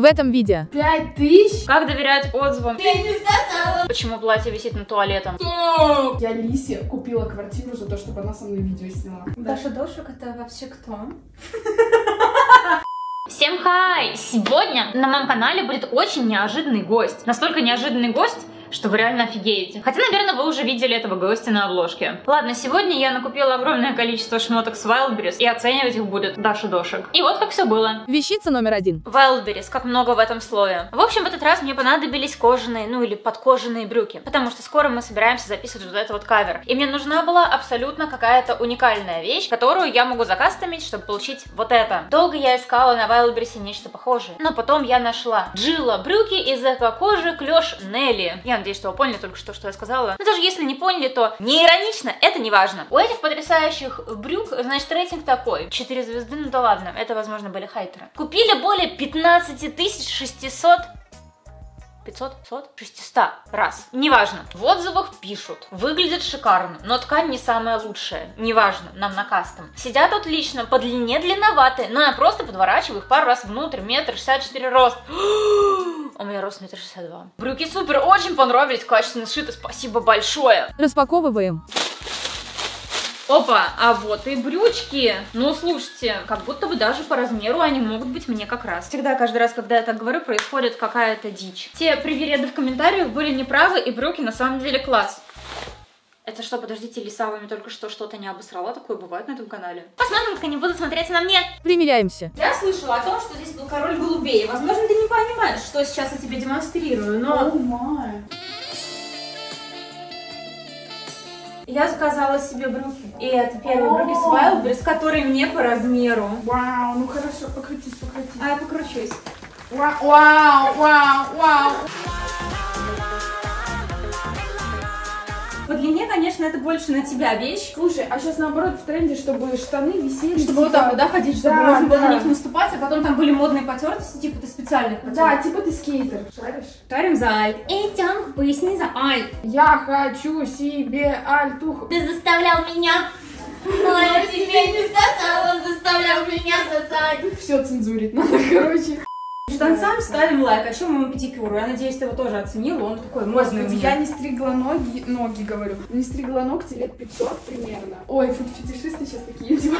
этом видео. 5000? Как доверять отзывам? Ты не сказала. Почему платье висит над туалетом? Я Лисе купила квартиру за то, чтобы она со мной видео сняла. Даша Дошик это вообще кто? Всем хай! Сегодня на моем канале будет очень неожиданный гость. Настолько неожиданный гость, что вы реально офигеете. Хотя, наверное, вы уже видели этого гостя на обложке. Ладно, сегодня я накупила огромное количество шмоток с Wildberries, и оценивать их будет Даша Дошик. И вот как все было. Вещица номер 1. Wildberries, как много в этом слове. В общем, в этот раз мне понадобились кожаные, ну или подкожаные брюки, потому что скоро мы собираемся записывать вот этот вот кавер. И мне нужна была абсолютно какая-то уникальная вещь, которую я могу закастомить, чтобы получить вот это. Долго я искала на Wildberries нечто похожее, но потом я нашла Джила брюки из эко-кожи Клёш Нелли. Я надеюсь, что вы поняли только что я сказала. Но даже если не поняли, то не иронично, это не важно. У этих потрясающих брюк, значит, рейтинг такой. 4 звезды, ну да ладно, это, возможно, были хайтеры. Купили более 15 600... 600 раз. Неважно. В отзывах пишут. Выглядит шикарно, но ткань не самая лучшая. Неважно, нам на кастом. Сидят отлично, по длине длинноватые, но я просто подворачиваю их пару раз внутрь. 1,64 м рост. У меня рост 1,62 м. Брюки супер, очень понравились, качественно сшиты, спасибо большое. Распаковываем. Опа, а вот и брючки. Ну, слушайте, как будто бы даже по размеру они могут быть мне как раз. Всегда, каждый раз, когда я так говорю, происходит какая-то дичь. Те привереды в комментариях были неправы, и брюки на самом деле класс. Это что, подождите, Лиса вами только что что-то не обосрала? Такое бывает на этом канале. Посмотрим, как они будут смотреться на мне. Примеряемся. Я слышала о том, что здесь был король голубей. Возможно, ты не понимаешь, что сейчас я тебе демонстрирую, но... О май. Я заказала себе брюки. И это первые брюки с Wildberries, которые мне по размеру. Вау, ну хорошо, покрутись. А я покручусь. Вау. По длине, конечно, это больше на тебя вещь. Слушай, а сейчас наоборот в тренде, чтобы штаны висели. Чтобы вот так вот, да, ходить, чтобы можно было на них да. наступать, а потом там были модные потертости, типа ты специальных потертостей. Да, типа ты скейтер, шаришь? Шарим за альт. Идем к поясни за альт. Я хочу себе альтуху. Ты заставлял меня, но я тебе не сказала, он заставлял меня сосать. Все цензурить надо, короче. Штанцам ставим лайк, а чем моему педикюру? Я надеюсь, ты его тоже оценил, он такой модный у меня. Я не стригла ноги говорю. Не стригла ногти лет 500 примерно. Ой, фуд-фетишисты сейчас такие, типа.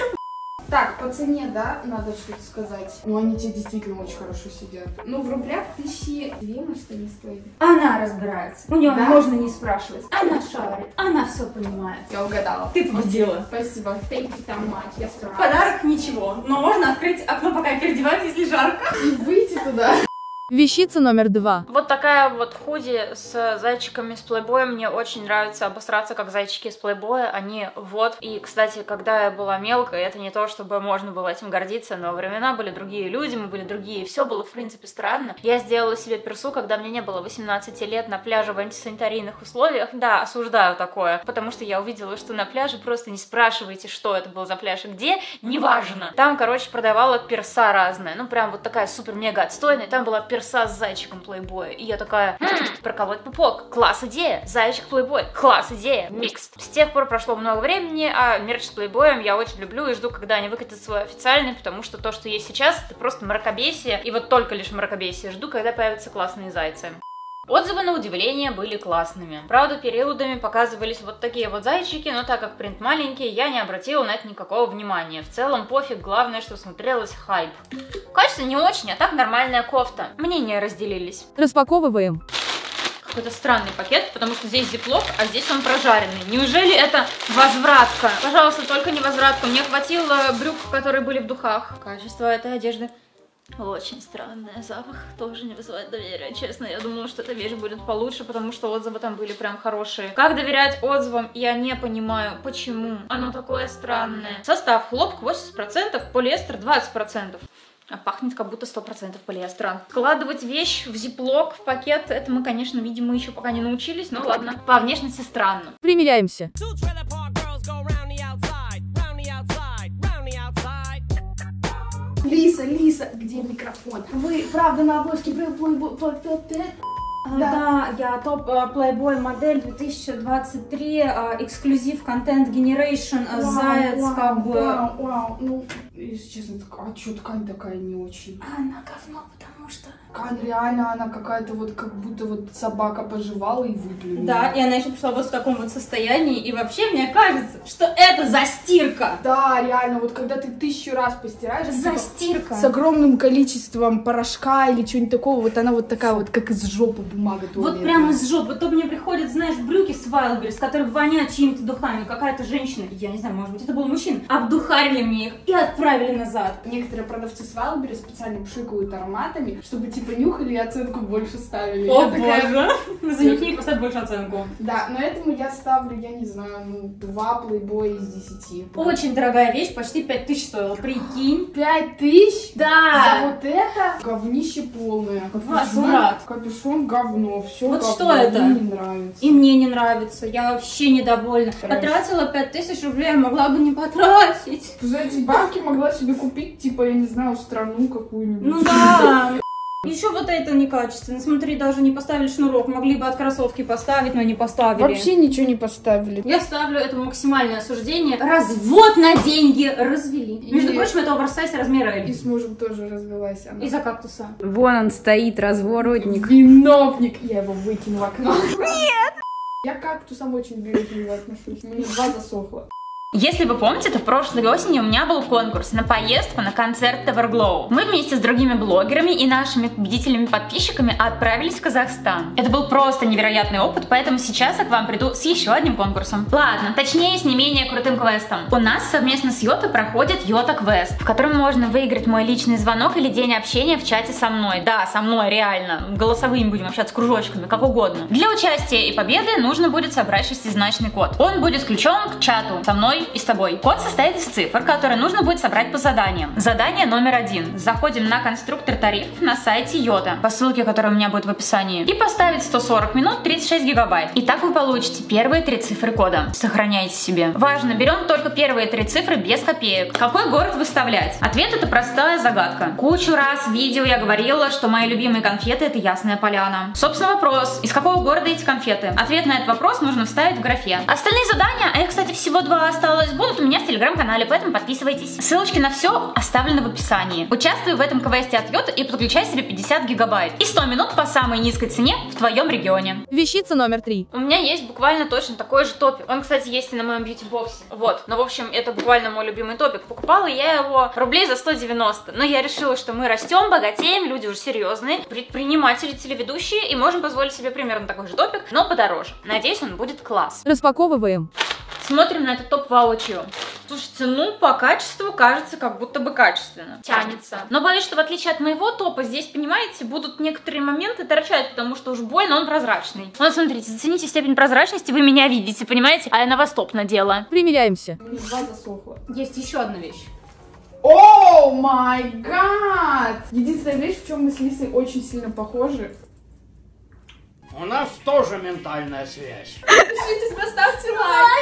Так, по цене, да, надо что-то сказать. Ну, они тебе действительно очень хорошо сидят. Ну, в рублях 1002, может, они стоят. Она разбирается. У нее Да? можно не спрашивать. Она шарит, она все понимает. Я угадала. Ты победила. Спасибо. Thank you so much. Я старалась. Подарок ничего, но можно открыть окно, пока я переодеваюсь, если жарко. И выйти туда. Вещица номер 2. Вот такая вот худи с зайчиками с плейбоя. Мне очень нравится обосраться, как зайчики из плейбоя. Они вот. И, кстати, когда я была мелкой, это не то, чтобы можно было этим гордиться, но времена были другие, люди мы были другие. Все было, в принципе, странно. Я сделала себе персу, когда мне не было 18 лет, на пляже в антисанитарийных условиях. Да, осуждаю такое, потому что я увидела, что на пляже просто не спрашивайте, что это был за пляж и где, неважно. Там, короче, продавала перса разная. Ну, прям вот такая супер-мега отстойная. Там была перса с зайчиком плейбоя. И я такая, проколоть пупок, класс идея, зайчик плейбой, класс идея, микс. С тех пор прошло много времени, а мерч с плейбоем я очень люблю и жду, когда они выкатят свой официальный, потому что то, что есть сейчас, это просто мракобесие, и вот только лишь мракобесие жду, когда появятся классные зайцы. Отзывы, на удивление, были классными. Правда, периодами показывались вот такие вот зайчики, но так как принт маленький, я не обратила на это никакого внимания. В целом пофиг, главное, что смотрелось хайп. Качество не очень, а так нормальная кофта. Мнения разделились. Распаковываем. Какой-то странный пакет, потому что здесь зиплок, а здесь он прожаренный. Неужели это возвратка? Пожалуйста, только не возвратка. Мне хватило брюк, которые были в духах. Качество этой одежды очень странное, запах тоже не вызывает доверия, честно. Я думала, что эта вещь будет получше, потому что отзывы там были прям хорошие. Как доверять отзывам, я не понимаю, почему оно такое странное. Состав: хлопок 80%, полиэстер 20%. А пахнет как будто 100% полиэстера. Складывать вещь в зиплок, в пакет, это мы, конечно, видимо, еще пока не научились, но ладно. По внешности странно. Примеряемся. Лиса, где микрофон? Вы, правда, на обложке Да, я топ Playboy модель 2023, эксклюзив контент генерейшн, заяц, как бы. Вау, ну, если честно, а что ткань такая не очень? Она говно, потому Кан, реально, она какая-то вот, как будто вот собака пожевала и выплюнула. Да, и она еще пришла вот в таком вот состоянии, и вообще мне кажется, что это застирка. Да, реально, вот когда ты 1000 раз постираешь, Застирка. с огромным количеством порошка или чего-нибудь такого, вот она вот такая вот, как из жопы бумага туалетная. Вот прямо из жопы. То мне приходят, знаешь, брюки с Wildberries, которые воняют чьими-то духами. Какая-то женщина, я не знаю, может быть, это был мужчина, обдухарили мне их и отправили назад. Некоторые продавцы с Wildberries специально пшикают ароматами, чтобы типа нюхали и оценку больше ставили. О, Я такая... боже. За них не поставить больше оценку. Да, но этому я ставлю, я не знаю, 2 плейбоя из 10. Очень дорогая вещь, почти 5000 стоила, прикинь. 5000? Да. За вот это говнище полное. Возврат. Капюшон говно, все Вот говно. что это? Мне не нравится. И мне не нравится, я вообще недовольна. Потратила 5000 рублей, могла бы не потратить. За эти бабки могла себе купить, типа, я не знаю, страну какую-нибудь. Ну да. Еще вот это некачественно. Смотри, даже не поставили шнурок. Могли бы от кроссовки поставить, но не поставили. Вообще ничего не поставили. Я ставлю этому максимальное осуждение. Развод на деньги развели. Между прочим, это оверсайз размера L. И с мужем тоже развелась она. Из-за кактуса. Вон он стоит, разворотник. Виновник! Я его выкину в окно. Нет! Я к кактусам очень бережливо отношусь. Мне 2 засохло. Если вы помните, то прошлой осенью у меня был конкурс на поездку на концерт Everglow. Мы вместе с другими блогерами и нашими победителями-подписчиками отправились в Казахстан. Это был просто невероятный опыт, поэтому сейчас я к вам приду с еще одним конкурсом. Ладно, точнее, с не менее крутым квестом. У нас совместно с Йота проходит Йота Квест, в котором можно выиграть мой личный звонок или день общения в чате со мной. Да, со мной, реально. Голосовыми будем общаться, кружочками, как угодно. Для участия и победы нужно будет собрать 6-значный код. Он будет включен к чату со мной и с тобой. Код состоит из цифр, которые нужно будет собрать по заданиям. Задание номер 1. Заходим на конструктор тарифов на сайте Йота, по ссылке, которая у меня будет в описании, и поставить 140 минут 36 гигабайт. И так вы получите первые 3 цифры кода. Сохраняйте себе. Важно, берем только первые 3 цифры без копеек. Какой город выставлять? Ответ — это простая загадка. Кучу раз в видео я говорила, что мои любимые конфеты — это Ясная Поляна. Собственно, вопрос: из какого города эти конфеты? Ответ на этот вопрос нужно вставить в графе. Остальные задания, а их, кстати, всего 2 осталось, будут у меня в телеграм-канале, поэтому подписывайтесь. Ссылочки на все оставлены в описании. Участвуй в этом квесте от Йота и подключай себе 50 гигабайт. И 100 минут по самой низкой цене в твоем регионе. Вещица номер 3. У меня есть буквально точно такой же топик. Он, кстати, есть и на моем бьюти-боксе. Вот. Но, в общем, это буквально мой любимый топик. Покупала я его рублей за 190. Но я решила, что мы растем, богатеем, люди уже серьезные, предприниматели, телеведущие, и можем позволить себе примерно такой же топик, но подороже. Надеюсь, он будет класс. Распаковываем. Смотрим на этот топ воочию. Слушайте, ну по качеству кажется, как будто бы качественно. Тянется. Но боюсь, что в отличие от моего топа, здесь, понимаете, будут некоторые моменты торчать, потому что уж больно он прозрачный. Вот смотрите, зацените степень прозрачности, вы меня видите, понимаете? А я на вас топ надела. Примеряемся. Мне 2 засохло. Есть еще одна вещь. О май гад! Единственная вещь, в чем мы с Лисой очень сильно похожи. У нас тоже ментальная связь. Пишите, поставьте лайк.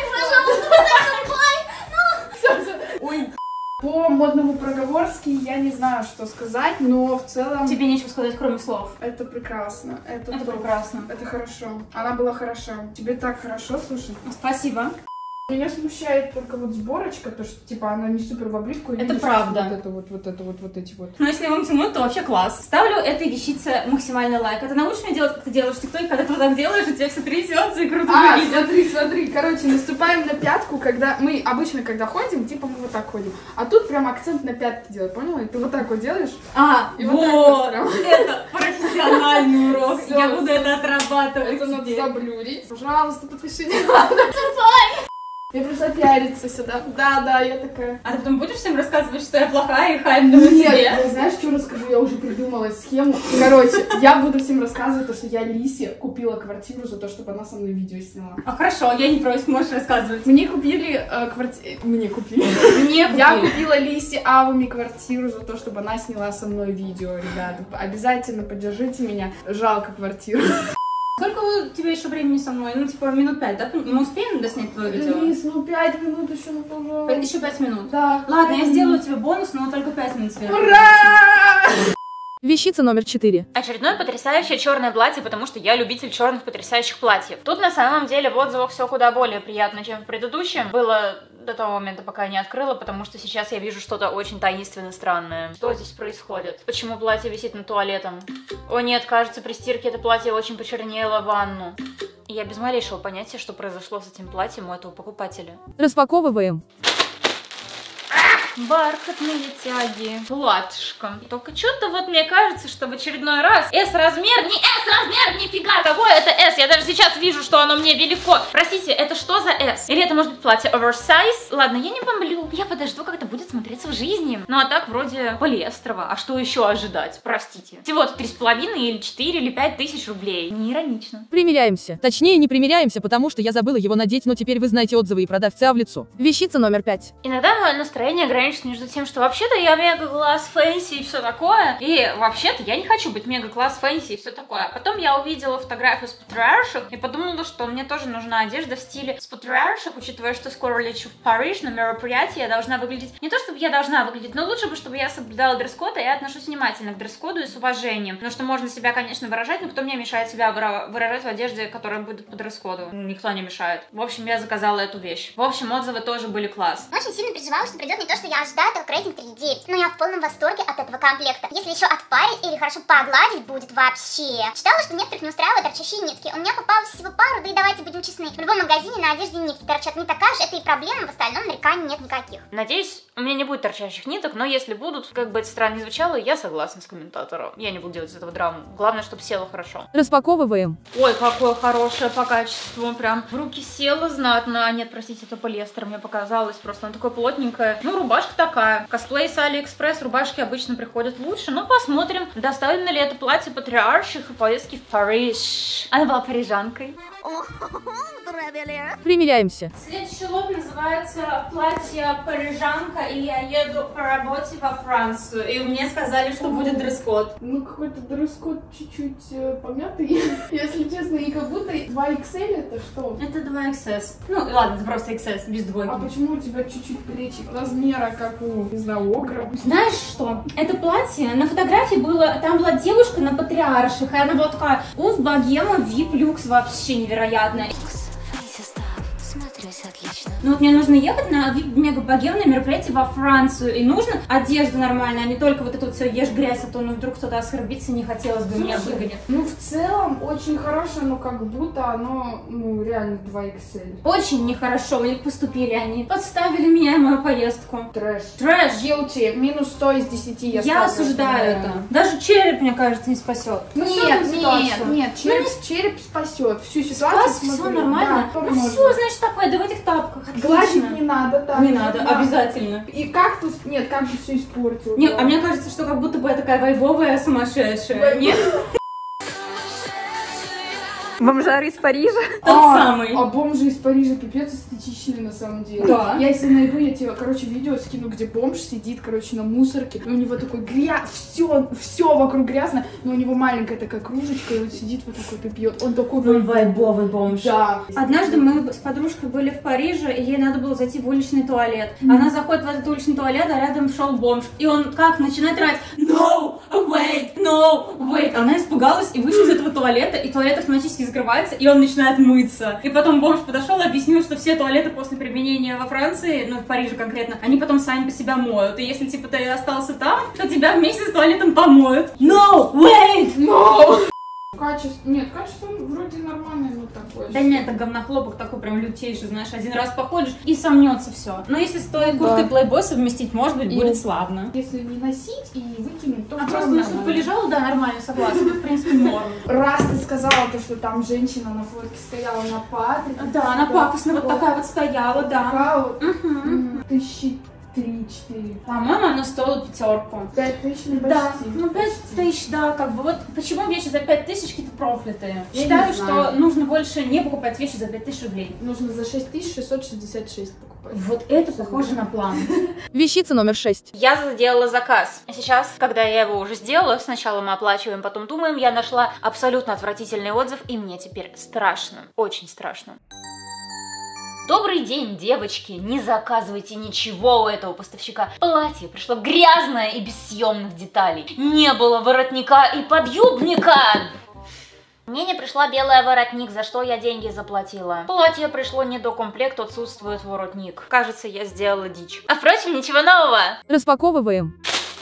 Пожалуйста, ой, по модному проговорски я не знаю, что сказать, но в целом Тебе нечего сказать, кроме слов. это прекрасно. Это прекрасно. Это хорошо. Она была хороша. Тебе так хорошо, слушай. Спасибо. Меня смущает только вот сборочка, то что типа она не супер в облипку. и Это видишь, правда. Вот эти вот. Но если вам тянуть, то вообще класс. Ставлю этой вещице максимальный лайк. Это научишь меня делать, как ты делаешь в ТикТоке, когда ты вот так делаешь, у тебя все трясется и круто выглядит. Смотри, короче, наступаем на пятку, когда мы обычно, когда ходим, типа мы вот так ходим. А тут прям акцент на пятки делать, поняла? И ты вот так вот делаешь. И вот так вот, вот прям. это профессиональный урок. Всё. Я буду это отрабатывать. Это надо теперь. заблюрить. Пожалуйста, подпишите. Я просто пиариться сюда. Да, я такая. А ты потом будешь всем рассказывать, что я плохая и хайпнула Нет, себе? я знаешь, что расскажу? Я уже придумала схему. Короче, я буду всем рассказывать то, что я Лисе купила квартиру за то, чтобы она со мной видео сняла. А хорошо, я не против, можешь рассказывать. Мне купили квартиру. Мне купили. Я купила Лисе Авами квартиру за то, чтобы она сняла со мной видео, ребята. Обязательно поддержите меня. Жалко квартиру. Сколько у тебя еще времени со мной? Ну, типа, минут 5, да? Мы успеем доснять твое видео? Лис, 5 минут еще, ну, пожалуйста. Еще 5 минут. Да. Ладно, я сделаю тебе бонус, но только 5 минут сверху. Ура! Вещица номер 4. Очередное потрясающее черное платье, потому что я любитель черных потрясающих платьев. Тут на самом деле в отзывах все куда более приятно, чем в предыдущем. Было до того момента, пока я не открыла, потому что сейчас я вижу что-то очень таинственно странное. Что здесь происходит? Почему платье висит над туалетом? О нет, кажется, при стирке это платье очень почернело в ванну. И я без малейшего понятия, что произошло с этим платьем у этого покупателя. Распаковываем. Бархатные тяги, платьишко. Только что-то вот мне кажется, что в очередной раз S-размер, не S-размер, нифига, какое это S? Я даже сейчас вижу, что оно мне велико. Простите, это что за S? Или это может быть платье oversize? Ладно, я не бомблю, я подожду, как это будет смотреться в жизни. Ну а так вроде полиэстрово, а что еще ожидать? Простите. Всего-то 3,5 или 4 или 5 тысяч рублей. Не иронично. Примеряемся. Точнее, не примеряемся, потому что я забыла его надеть, но теперь вы знаете отзывы и продавца в лицо. Вещица номер 5. Иногда мое настроение граничит между тем, что вообще-то я мега-класс фэнси и все такое, и вообще-то я не хочу быть мега-класс фэнси и все такое. А потом я увидела фотографию с патриарших и подумала, что мне тоже нужна одежда в стиле с патриарших, учитывая, что скоро лечу в Париж на мероприятие, я должна выглядеть, не то чтобы я должна выглядеть, но лучше бы, чтобы я соблюдала дресс-код, и я отношусь внимательно к дресс-коду и с уважением, потому что можно себя, конечно, выражать, но кто мне мешает себя выражать в одежде, которая будет по дресс-коду? Никто не мешает. В общем, я заказала эту вещь. В общем, отзывы тоже были класс. Очень сильно переживала, что придет не то, что я ожидаю, только рейтинг 3,9. Но я в полном восторге от этого комплекта. Если еще отпарить или хорошо погладить будет вообще. Читала, что некоторых не устраивают торчащие нитки. У меня попалось всего пару, да и давайте будем честны. В любом магазине на одежде нитки торчат, не такая же это и проблема, в остальном нареканий нет никаких. Надеюсь, у меня не будет торчащих ниток, но если будут, как бы это странно ни звучало, я согласна с комментатором. Я не буду делать из этого драму. Главное, чтобы село хорошо. Распаковываем. Ой, какое хорошее по качеству. Прям в руки село знатно. А нет, простите, это полиэстер, мне показалось. Просто оно такое плотненькое. Ну, рубашка такая. Косплей с Алиэкспресс, рубашки обычно приходят лучше. Но посмотрим, доставлено ли это платье патриарших и поездки в Париж. Она была парижанкой. Примеряемся. Следующий лот называется «Платье парижанка» или «Я еду по работе во Францию». И мне сказали, что будет дресс-код. Ну, какой-то дресс-код чуть-чуть помятый, если честно, и как будто 2XL это что? Это 2XS. Ну, ладно, это просто XS, без двойки. А почему у тебя чуть-чуть плечи размера, как у, не знаю, окра? Знаешь что? Это платье, на фотографии было, там была девушка на патриарших, и она была такая, уф, богема, вип, люкс, вообще невероятно. Смотрюсь отлично. Ну вот мне нужно ехать на мега-богемное мероприятие во Францию, и нужно одежда нормальная, а не только вот это вот все ешь грязь, а то ну вдруг кто-то оскорбится, не хотелось бы, меня выгонят. Ну, в целом, очень хорошее, но как будто оно, ну, реально 2XL. Очень нехорошо, у них поступили они. Подставили меня и мою поездку. Трэш. Трэш! Guilty. Минус 100 из 10 я Я ставлю. осуждаю это. Даже череп, мне кажется, не спасет. Нет, череп спасет. Всю ситуацию Спас, все смотри. нормально. Да, Ну можно. все, значит, такое, да в этих тапках. Гладить Отлично. не надо, так. Не надо, Да. обязательно. И кактус, нет, кактус все испортил. Нет, да. а мне кажется, что как будто бы я такая вайбовая сумасшедшая. Нет? Бомжары из Парижа. Тот самый. А бомжи из Парижа пипец эстетичные на самом деле. Да. Я если найду, я тебе, короче, видео скину, где бомж сидит, короче, на мусорке. И у него такой грязь, все вокруг грязно, но у него маленькая такая кружечка, и он сидит вот так вот и пьет. Он такой Он вайбовый бомж. Да. Однажды мы с подружкой были в Париже, и ей надо было зайти в уличный туалет. Она заходит в этот уличный туалет, а рядом шел бомж. И он как начинает орать: No, wait, no, wait. Она испугалась и вышла из этого туалета, и туалет автоматически закрывается, и он начинает мыться. И потом бомж подошел и объяснил, что все туалеты после применения во Франции, ну в Париже конкретно, они потом сами по себя моют. И если типа ты остался там, то тебя вместе с туалетом помоют. No, wait, No! Качество, нет, качество вроде нормальное, но такое. Да нет, это говнохлопок такой прям лютейший, знаешь, один раз походишь и сомнется все. Но если с той курткой Playboy совместить, может быть, будет славно. Если не носить и не выкинуть, то А в просто, целом ну, чтобы нормально. полежала, да, нормально, согласна, в принципе, норм. Раз ты сказала то, что там женщина на фотке стояла на Патрике. Да, она пафосно вот такая вот стояла, да. Такая вот. Мгм. 3-4. По-моему, она стоила 5. 5000 не Да, почти. ну 5000, да, как бы вот почему вещи за 5000 какие-то профиты? Я Считаю, не что знаю. нужно больше не покупать вещи за 5000 рублей. Нужно за 6666 покупать. Вот это похоже на план. Вещица номер 6. Я сделала заказ. А сейчас, когда я его уже сделала, сначала мы оплачиваем, потом думаем, я нашла абсолютно отвратительный отзыв, и мне теперь страшно. Очень страшно. Добрый день, девочки! Не заказывайте ничего у этого поставщика. Платье пришло грязное и без съемных деталей. Не было воротника и подъюбника. Мне не пришла белая воротник, за что я деньги заплатила. Платье пришло не до комплекта, отсутствует воротник. Кажется, я сделала дичь. А впрочем, ничего нового. Распаковываем.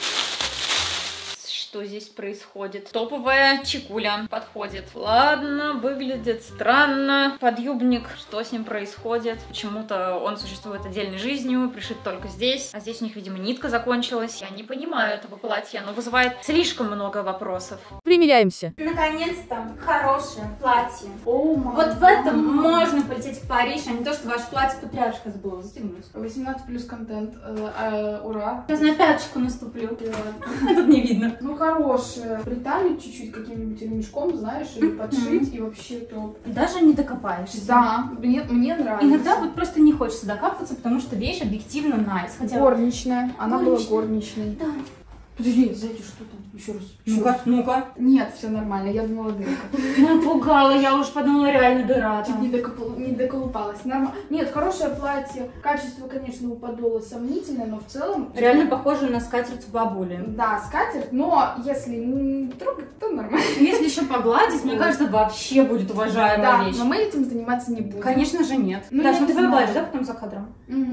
Что здесь происходит? Топовая чекуля подходит. Ладно, выглядит странно. Подъюбник, что с ним происходит? Почему-то он существует отдельной жизнью, пришит только здесь. А здесь у них, видимо, нитка закончилась. Я не понимаю этого платья, оно вызывает слишком много вопросов. Примеряемся. Наконец-то хорошее платье. О, май Вот в этом можно полететь в Париж, а не то, что ваше платье патриаршка забыла застегнуть. 18+ контент. Ура. Сейчас на пяточку наступлю. А тут не видно. Ну, хорошее. Приталить чуть-чуть каким-нибудь ремешком, знаешь, или подшить, и вообще топ. Даже не докопаешься. Да, мне нравится. Иногда вот просто не хочется докапываться, потому что вещь объективно nice. Хотя... Горничная. Она была горничной. Да. Подожди, сзади что там? Еще раз. Ну-ка, ну-ка. Нет, все нормально, я думала дырка. Напугала, я уж подумала, реально дыра Чуть там. не доколупалась. Нормально. Нет, хорошее платье. Качество, конечно, у подола сомнительное, но в целом... Реально похоже на скатерть бабули. Да, скатерть, но если не трогать, то нормально. Если еще погладить, мне кажется, вообще будет уважаемая Да, вещь. но мы этим заниматься не будем. Конечно же нет. Ну, Даже я ты не знаю. погладишь, да, потом за кадром?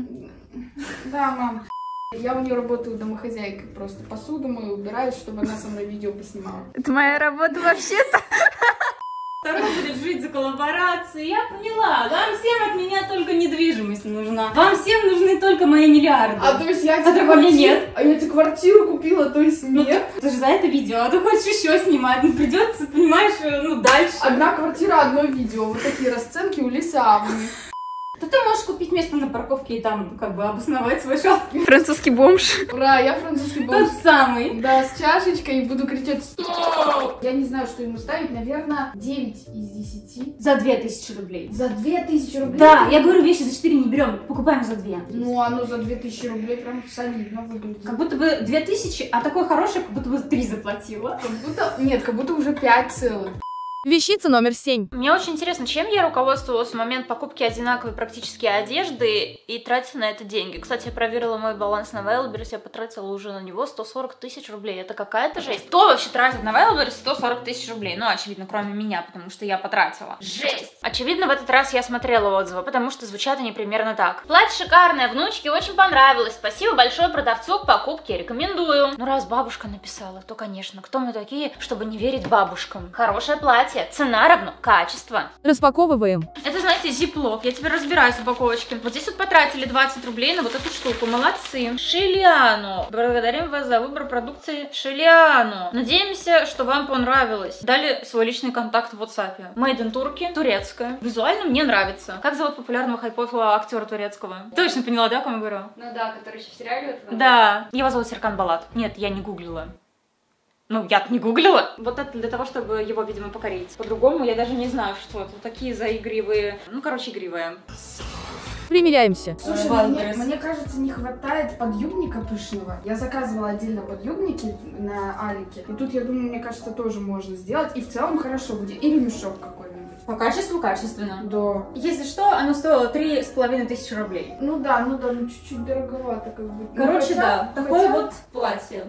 Да, мам. Я у нее работаю домохозяйкой, просто посуду мою убираю, чтобы она со мной видео поснимала. Это моя работа вообще-то. Второй будет жить за коллаборации. Я поняла. Вам всем от меня только недвижимость нужна. Вам всем нужны только мои миллиарды. А то есть я А так у меня нет. А я тебе квартиру купила, то есть Ну, нет. ты же за это видео, а ты хочешь еще снимать. Ну, придется, понимаешь, ну, дальше. Одна квартира, одно видео. Вот такие расценки у Лисы Авны. То ты можешь купить место на парковке и там, как бы, обосновать свой шаг. Французский бомж. Ура, я французский бомж. Тот самый. Да, с чашечкой и буду кричать «Стоп!». Я не знаю, что ему ставить, наверное, 9 из 10. За 2000 рублей. За 2000 рублей? Да, я говорю, вещи за 4 не берем, покупаем за 2. Ну, оно за 2000 рублей прям солидно выглядит. Как будто бы 2000, а такое хорошее, как будто бы 3 заплатила. Как будто... Нет, как будто уже 5 целых. Вещица номер 7. Мне очень интересно, чем я руководствовалась в момент покупки одинаковой практически одежды и тратила на это деньги. Кстати, я проверила мой баланс на Wildberries, я потратила уже на него 140 тысяч рублей. Это какая-то жесть. Кто вообще тратит на Wildberries 140 тысяч рублей? Ну, очевидно, кроме меня, потому что я потратила. Жесть! Очевидно, в этот раз я смотрела отзывы, потому что звучат они примерно так. Платье шикарное, внучке очень понравилось. Спасибо большое продавцу к покупке, рекомендую. Ну, раз бабушка написала, то, конечно, кто мы такие, чтобы не верить бабушкам? Хорошее платье. Цена равно качество. Распаковываем. Это, знаете, зиплок. Я теперь разбираюсь в упаковочке. Вот здесь вот потратили 20 рублей на вот эту штуку. Молодцы. Шилиано. Благодарим вас за выбор продукции Шилиано. Надеемся, что вам понравилось. Дали свой личный контакт в WhatsApp. Made in Turkey. Турецкая. Визуально мне нравится. Как зовут популярного хайпового актера турецкого? Точно поняла, да, о ком я говорю? Ну да, который еще в сериале. Да. Его зовут Серкан Балат. Нет, я не гуглила. Ну, я-то не гуглила. Вот это для того, чтобы его, видимо, покорить. По-другому я даже не знаю, что это. Такие заигривые. Ну, короче, игривые. Примеряемся. Слушай, мне кажется, не хватает подъюбника пышного. Я заказывала отдельно подъюбники на Алике. И тут, я думаю, мне кажется, тоже можно сделать. И в целом хорошо будет. Или мешок какой-нибудь. По качеству качественно. Да. Если что, оно стоило 3500 рублей. Ну да, ну чуть-чуть дороговато как бы. Короче, Ну, да, такое вот платье.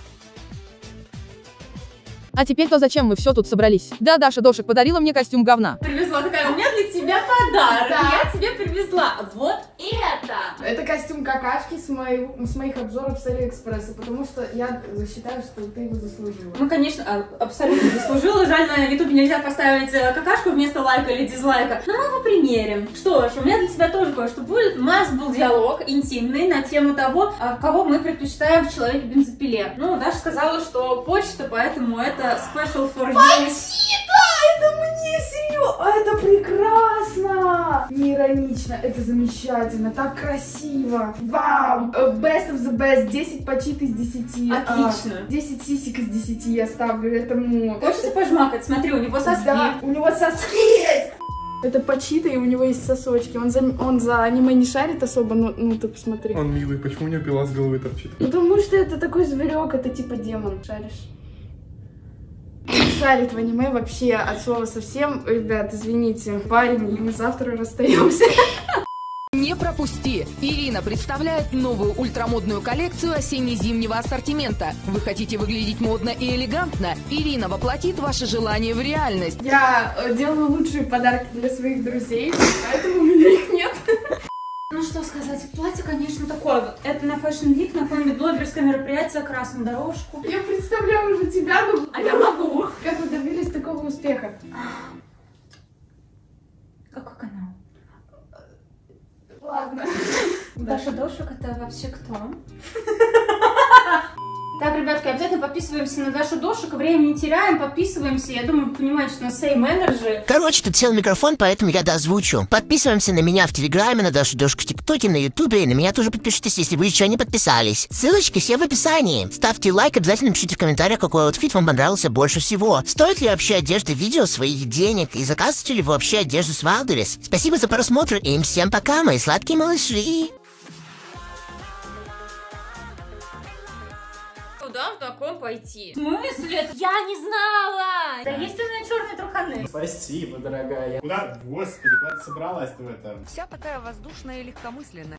А теперь то, зачем мы все тут собрались? Да, Даша Дошек подарила мне костюм говна. Привезла такая, у меня для тебя подарок. Да. Я тебе привезла вот это. Это костюм какашки с моих обзоров с Алиэкспресса, потому что я считаю, что ты его заслужила. Ну, конечно, абсолютно заслужила. Жаль, на ютубе нельзя поставить какашку вместо лайка или дизлайка. Но мы его примерим. Что ж, у меня для тебя тоже кое-что будет. У нас был диалог интимный на тему того, кого мы предпочитаем в человеке-бензопиле. Ну, Даша сказала, что почта, поэтому это special for you. Почита! Это мне серьезно! Это прекрасно! Не иронично, это замечательно, так красиво. Вау! Best of the best, 10 почит из 10. Отлично. 10 сисек из 10 я ставлю этому. Хочется пожмакать? Смотри, у него соски. Да, у него соски есть! Это почита, и у него есть сосочки. Он за аниме не шарит особо, ну ты посмотри. Он милый, почему у него пила с головы торчит? Потому что это такой зверек, это типа демон. Шаришь? Шарит в аниме вообще от слова совсем. Ребят, извините, парень, и мы завтра расстаемся. Не пропусти! Ирина представляет новую ультрамодную коллекцию осенне-зимнего ассортимента. Вы хотите выглядеть модно и элегантно? Ирина воплотит ваше желание в реальность. Я делаю лучшие подарки для своих друзей, поэтому у меня их нет. Ну что сказать, платье, конечно, такое вот. Это на Fashion Week, на какое-нибудь блогерское мероприятие, красную дорожку. Я представляю уже тебя, ну... А я могу. Как вы добились такого успеха? Какой канал? Ладно. Даша Дошик, это вообще кто? Так, ребятки, обязательно подписываемся на Дашу Дошик, время не теряем, подписываемся. Я думаю, вы понимаете, что у нас same energy. Короче, тут сел микрофон, поэтому я дозвучу. Подписываемся на меня в Телеграме, на Дашу Дошик в ТикТоке, на Ютубе, и на меня тоже подпишитесь, если вы еще не подписались. Ссылочки все в описании. Ставьте лайк, обязательно пишите в комментариях, какой аутфит вам понравился больше всего. Стоит ли вообще одежда видео своих денег, и заказываете ли вы вообще одежду с Wildberries? Спасибо за просмотр, и всем пока, мои сладкие малыши. Куда в таком пойти? В смысле? Я не знала! Да есть у меня черные труханы. Спасибо, дорогая. Куда? Господи, куда ты собралась-то в этом? Вся такая воздушная и легкомысленная.